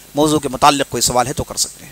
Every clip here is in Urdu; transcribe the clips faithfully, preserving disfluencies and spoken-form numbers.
موضوع کے متعلق کوئی سوال ہے تو کر سکتے ہیں۔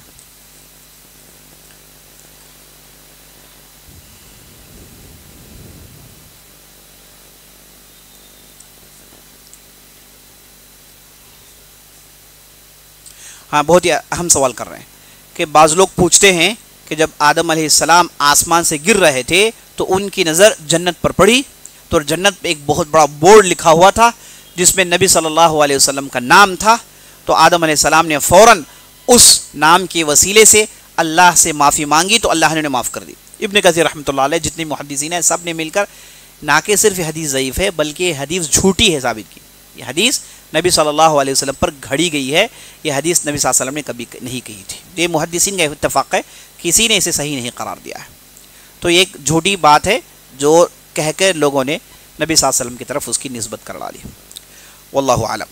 ہاں، بہت ہی اہم سوال کر رہے ہیں کہ بعض لوگ پوچھتے ہیں کہ جب آدم علیہ السلام آسمان سے گر رہے تھے تو ان کی نظر جنت پر پڑی، تو جنت پہ ایک بہت بڑا بورڈ لکھا ہوا تھا جس میں نبی صلی اللہ علیہ وسلم کا نام تھا، تو آدم علیہ السلام نے فوراً اس نام کے وسیلے سے اللہ سے معافی مانگی تو اللہ نے انہیں معاف کر دی۔ ابن کثیر رحمۃ اللہ علیہ جتنے محدثین ہیں سب نے مل کر نہ کہ صرف یہ حدیث ضعیف ہے بلکہ حدیث جھوٹی ہے ثابت کی، یہ حدیث نبی صلی اللہ علیہ وسلم پر گھڑی گئی ہے، یہ حدیث نبی صلی اللہ علیہ وسلم نے کبھی نہیں کہی تھی، یہ محدثین کا اتفاق ہے، کسی نے اسے صحیح نہیں قرار دیا ہے۔ تو یہ ایک جھوٹی بات ہے جو کہہ کر لوگوں نے نبی صلی اللہ علیہ وسلم کی طرف اس کی نسبت کروا دی۔ واللہ اعلم۔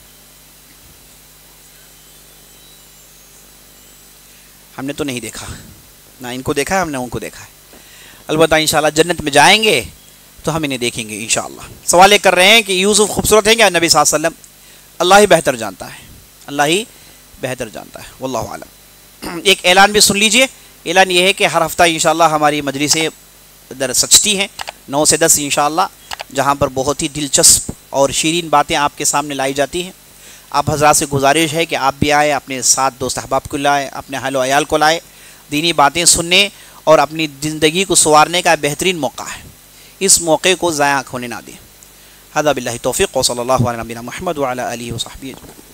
ہم نے تو نہیں دیکھا، نہ ان کو دیکھا ہے ہم نے ان کو دیکھا ہے، البتہ انشاءاللہ جنت میں جائیں گے تو ہم انہیں دیکھیں گے انشاءاللہ۔ سوال یہ کر رہے ہیں کہ یوسف خوبصورت ہیں کیا نبی صلی اللہ علیہ وسلم؟ اللہ ہی بہتر جانتا ہے، اللہ ہی بہتر جانتا ہے، واللہ عالم۔ ایک اعلان بھی سن لیجئے، اعلان یہ ہے کہ ہر ہفتہ انشاءاللہ ہماری مجلسیں ادھر سچتی ہیں نو سے دس انشاءاللہ، جہاں پر بہت ہی دلچسپ اور شیرین باتیں آپ کے سامنے لائی جاتی ہیں۔ آپ حضرات سے گزارش ہے کہ آپ بھی آئے، اپنے ساتھ دوست احباب کو لائے، اپنے اہل و عیال کو لائے، دینی باتیں سننے اور اپنی زندگی کو سنوارنے کا بہترین موقع ہے، اس موقع کو ضائع ہونے نہ دیں۔ ھذا باللہ توفیق، وصلی اللہ علی نبینا محمد وعلی آلہ وصحبہ اجمعین۔